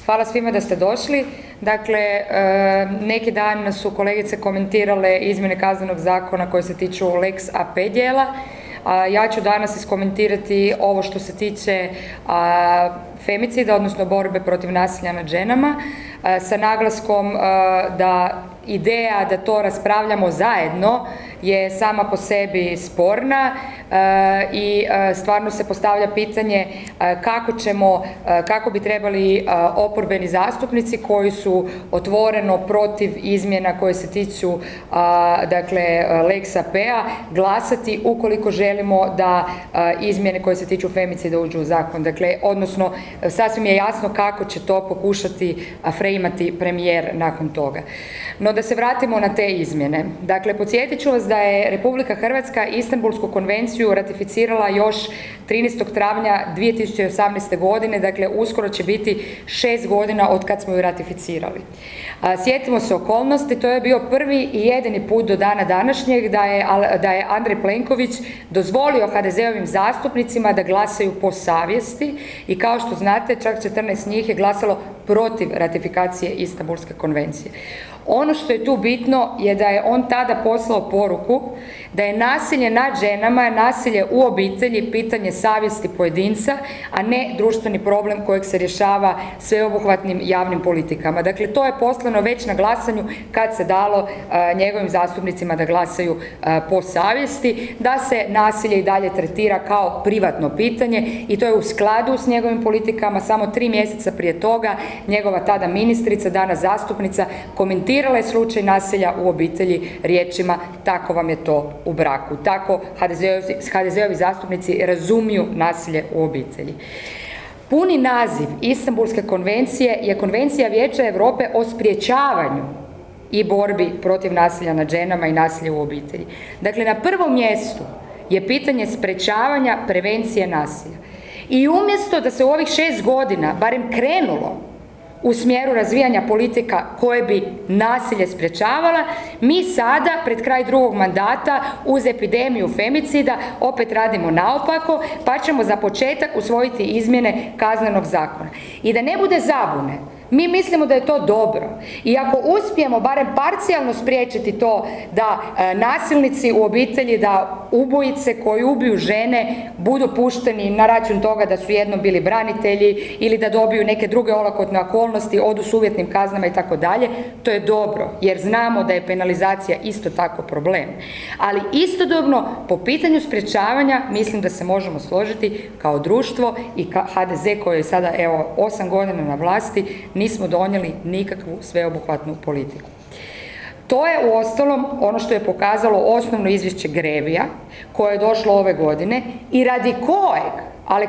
Hvala svima da ste došli. Dakle, neki dan su kolegice komentirale izmjene Kazenog zakona koje se tiču Lex AP dijela. Ja ću danas iskomentirati ovo što se tiče femicida, odnosno borbe protiv nasilja nad ženama, sa naglaskom da ideja da to raspravljamo zajedno je sama po sebi sporna i stvarno se postavlja pitanje kako bi trebali oporbeni zastupnici koji su otvoreno protiv izmjena koje se tiču dakle Lex AP-a glasati ukoliko želimo da izmjene koje se tiču femicida uđu u zakon. Dakle, odnosno sasvim je jasno kako će to pokušati freimati premijer nakon toga. No da se vratimo na te izmjene. Dakle, podsjetit ću vas da je Republika Hrvatska Istanbulsku konvenciju ratificirala još 13. travnja 2018. godine, dakle uskoro će biti 6 godina od kad smo ju ratificirali. Sjetimo se okolnosti, to je bio prvi i jedini put do dana današnjeg da je Andrej Plenković dozvolio HDZ-ovim zastupnicima da glasaju po savjesti i kao što znate čak 14 njih je glasalo protiv ratifikacije Istanbulske konvencije. Ono što je tu bitno je da je on tada poslao poruku da je nasilje nad ženama, nasilje u obitelji pitanje savjesti pojedinca, a ne društveni problem kojeg se rješava sveobuhvatnim javnim politikama. Dakle, to je poslano već na glasanju kad se dalo njegovim zastupnicima da glasaju po savjesti, da se nasilje i dalje tretira kao privatno pitanje i to je u skladu s njegovim politikama. Samo 3 mjeseca prije toga njegova tada ministrica, danas zastupnica, komentirala je slučaj nasilja u obitelji riječima tako vam je to u braku. Tako HDZ-ovi zastupnici razumiju nasilje u obitelji. Puni naziv Istanbulske konvencije je Konvencija Vijeća Europe o sprječavanju i borbi protiv nasilja nad ženama i nasilja u obitelji. Dakle, na prvom mjestu je pitanje sprječavanja prevencije nasilja. I umjesto da se u ovih 6 godina barem krenulo u smjeru razvijanja politika koje bi nasilje sprječavala, mi sada, pred kraj drugog mandata, uz epidemiju femicida, opet radimo naopako, pa ćemo za početak usvojiti izmjene Kaznenog zakona. I da ne bude zabune, mi mislimo da je to dobro. I ako uspijemo barem parcijalno spriječiti to da nasilnici u obitelji, da ubojice koji ubiju žene budu pušteni na račun toga da su jednom bili branitelji ili da dobiju neke druge olakotne okolnosti, odu s uvjetnim kaznama i tako dalje, to je dobro, jer znamo da je penalizacija isto tako problem. Ali istodobno, po pitanju sprječavanja, mislim da se možemo složiti kao društvo i HDZ koji je sada, evo, 8 godina na vlasti, nismo donijeli nikakvu sveobuhvatnu politiku. To je uostalom ono što je pokazalo osnovno izvješće Grevija koje je došlo ove godine i radi kojeg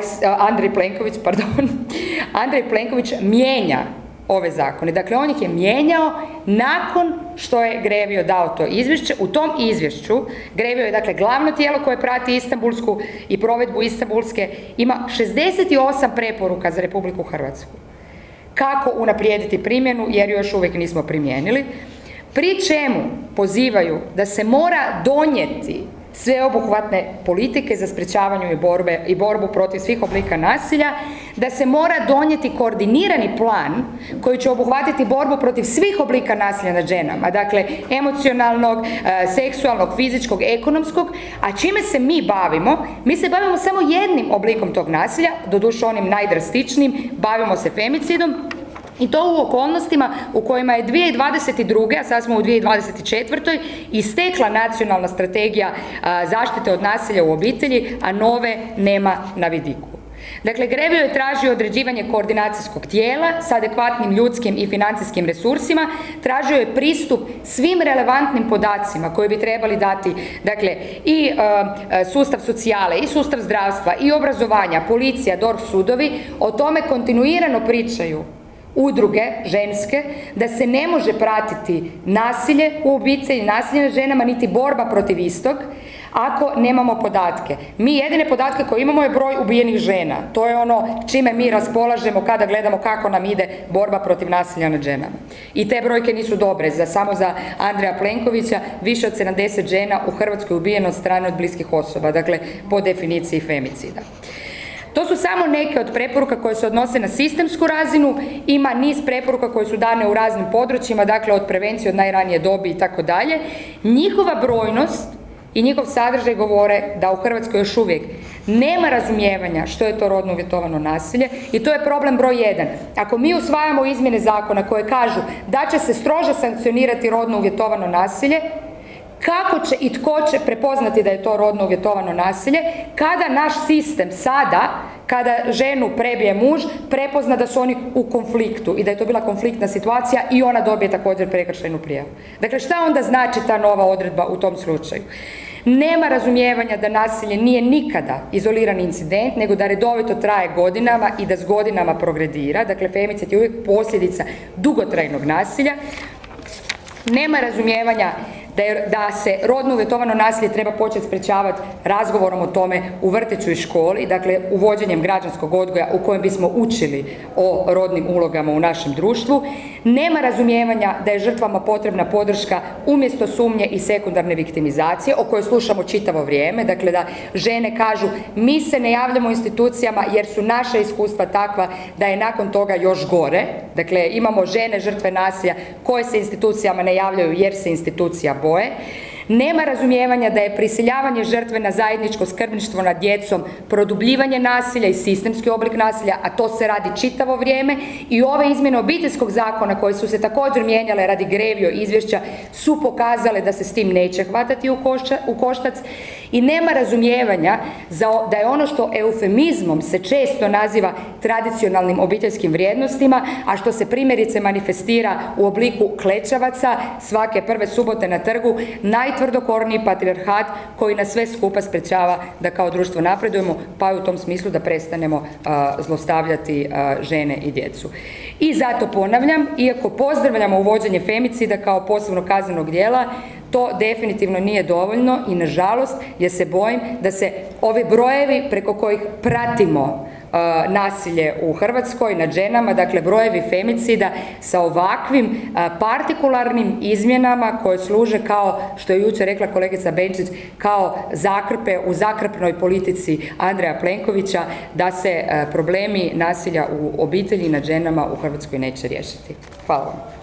Andrej Plenković mijenja ove zakone. Dakle, on ih je mijenjao nakon što je Grevio dao to izvješće. U tom izvješću Grevio je, dakle, glavno tijelo koje prati Istanbulsku i provedbu Istanbulske, ima 68 preporuka za Republiku Hrvatsku. Kako unaprijediti primjenu, jer još uvijek nismo primijenili, pri čemu pozivaju da se mora donijeti sveobuhvatne politike za sprječavanje i borbu protiv svih oblika nasilja, da se mora donijeti koordinirani plan koji će obuhvatiti borbu protiv svih oblika nasilja nad ženama, dakle emocionalnog, seksualnog, fizičkog, ekonomskog, a čime se mi bavimo? Mi se bavimo samo jednim oblikom tog nasilja, doduše onim najdrastičnijim, bavimo se femicidom, i to u okolnostima u kojima je 2022. a sad smo u 2024. istekla nacionalna strategija zaštite od nasilja u obitelji, a nove nema na vidiku. Dakle, Grevio je tražio određivanje koordinacijskog tijela s adekvatnim ljudskim i financijskim resursima, tražio je pristup svim relevantnim podacima koje bi trebali dati, dakle, i sustav socijale, i sustav zdravstva, i obrazovanja, policija, DORH, sudovi, o tome kontinuirano pričaju udruge ženske, da se ne može pratiti nasilje u obitelji, nasilje nad ženama, niti borba protiv istog, ako nemamo podatke. Mi jedine podatke koje imamo je broj ubijenih žena. To je ono čime mi raspolažemo kada gledamo kako nam ide borba protiv nasilja nad ženama. I te brojke nisu dobre. Samo za Andreja Plenkovića više od 70 žena u Hrvatskoj ubijeno od strane od bliskih osoba, dakle po definiciji femicida. To su samo neke od preporuka koje se odnose na sistemsku razinu, ima niz preporuka koje su dane u raznim područjima, dakle od prevencije od najranije dobi i tako dalje. Njihova brojnost i njihov sadržaj govore da u Hrvatskoj još uvijek nema razumijevanja što je to rodno uvjetovano nasilje i to je problem broj 1. Ako mi usvajamo izmjene zakona koje kažu da će se strože sankcionirati rodno uvjetovano nasilje, kako će i tko će prepoznati da je to rodno uvjetovano nasilje, kada naš sistem sada, kada ženu prebije muž, prepozna da su oni u konfliktu i da je to bila konfliktna situacija i ona dobije također prekršajnu prijavu. Dakle, šta onda znači ta nova odredba u tom slučaju? Nema razumijevanja da nasilje nije nikada izolirani incident, nego da redovito traje godinama i da s godinama progredira. Dakle, femicid je uvijek posljedica dugotrajnog nasilja. Nema razumijevanja da se rodno uvjetovano nasilje treba početi sprečavati razgovorom o tome u vrtiću i školi, dakle uvođenjem građanskog odgoja u kojem bismo učili o rodnim ulogama u našem društvu. Nema razumijevanja da je žrtvama potrebna podrška umjesto sumnje i sekundarne viktimizacije o kojoj slušamo čitavo vrijeme, dakle da žene kažu mi se ne javljamo institucijama jer su naša iskustva takva da je nakon toga još gore. Dakle, imamo žene žrtve nasilja koje se institucijama ne javljaju jer se institucija boje. Nema razumijevanja da je prisiljavanje žrtve na zajedničko skrbništvo nad djecom produbljivanje nasilja i sistemski oblik nasilja, a to se radi čitavo vrijeme i ove izmjene Obiteljskog zakona koje su se također mijenjale radi grevio izvješća su pokazale da se s tim neće hvatati u koštac i nema razumijevanja da je ono što eufemizmom se često naziva tradicionalnim obiteljskim vrijednostima, a što se primjerice manifestira u obliku klečavaca svake prve subote na trgu, najtvrdokorniji patrijarhat koji nas sve skupa sprečava da kao društvo napredujemo, pa je u tom smislu da prestanemo zlostavljati žene i djecu. I zato ponavljam, iako pozdravljamo uvođenje femicida kao posebno kaznenog djela, to definitivno nije dovoljno i nažalost jer se bojim da se ovi brojevi preko kojih pratimo nasilje u Hrvatskoj nad ženama, dakle brojevi femicida sa ovakvim partikularnim izmjenama koje služe kao, što je jučer rekla kolegica Benčić, kao zakrpe u zakrpnoj politici Andreja Plenkovića, da se problemi nasilja u obitelji nad ženama u Hrvatskoj neće riješiti. Hvala vam.